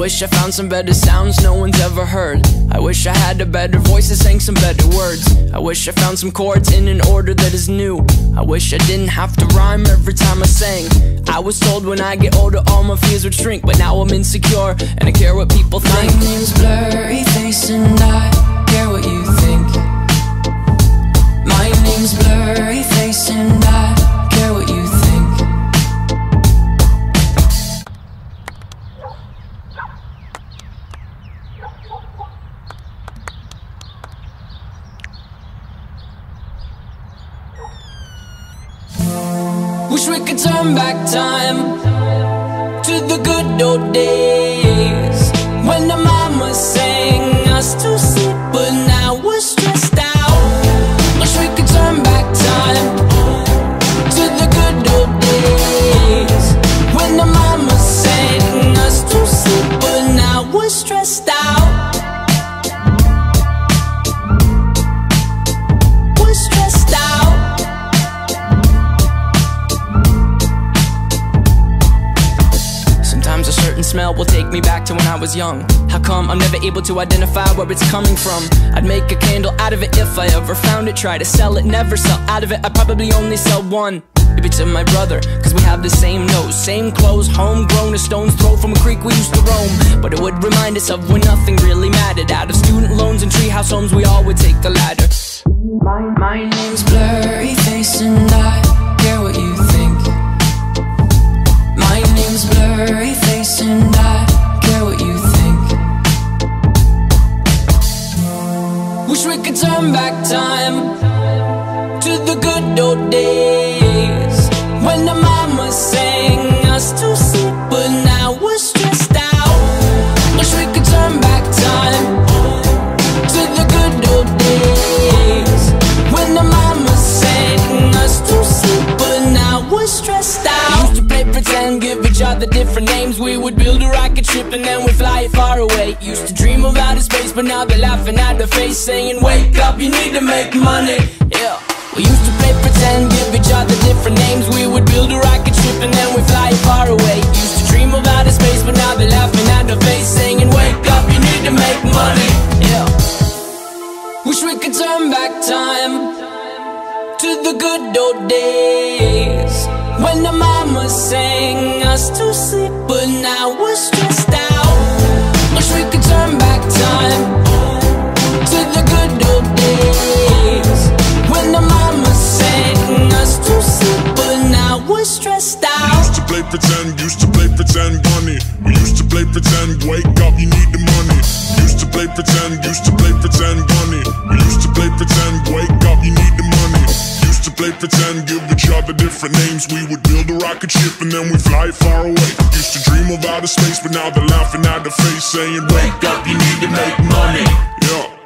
wish I found some better sounds no one's ever heard. I wish I had a better voice that sang some better words. I wish I found some chords in an order that is new. I wish I didn't have to rhyme every time I sang. I was told when I get older all my fears would shrink, but now I'm insecure and I care what people think. My name's Blurry Face and I care what you think. My name's Blurry Face and I care what you think. Wish we could turn back time to the good old days when the mama sang us to sleep, but now we're stressed out. Wish we could turn back time to the good old days when the mama sang us to sleep, but now we're stressed out. We're stressed out. Sometimes a certain smell will take me back to when I was young. How come I'm never able to identify where it's coming from? I'd make a candle out of it if I ever found it. Try to sell it, never sell out of it. I'd probably only sell one. Maybe to my brother, cause we have the same nose, same clothes, homegrown, a stone's throw from a creek we used to roam. But it would remind us of when nothing really mattered. Out of student loans and treehouse homes, we all would take the ladder. My name's Blurry Face and I care what you think. My name's Blurry Face and I care what you think. Wish we could turn back time to the good old days when the mama sang us to sleep, but now we're stressed out. Wish we could turn back time to the good old days when the mama sang us to sleep, but now we're stressed out. Used to play pretend, give each other different names. We would build a rocket ship and then we'd fly it far away. Used to dream of outer space, but now they're laughing at the face, saying wake up, you need to make money. Yeah. We used to play pretend, give each other different names. We would build a rocket ship and then we'd fly it far away. Used to dream of outer space, but now they're laughing at the face, saying wake up, you need to make money. Yeah. Wish we could turn back time to the good old days when the mama sang us to sleep, but now we're stressed out. Wish we could turn back time to the good old days when the mama sang us to sleep, but now we're stressed out. Used to play pretend bunny. We used to play pretend, wake up, you need the money. Used to play pretend bunny. We used to play pretend, wake up, you need the money. Used to play pretend, give each other different names. We would build a rocket ship and then we fly far away. Used to dream of outer space, but now they're laughing at the face, saying wake up, you need to make money. Yeah.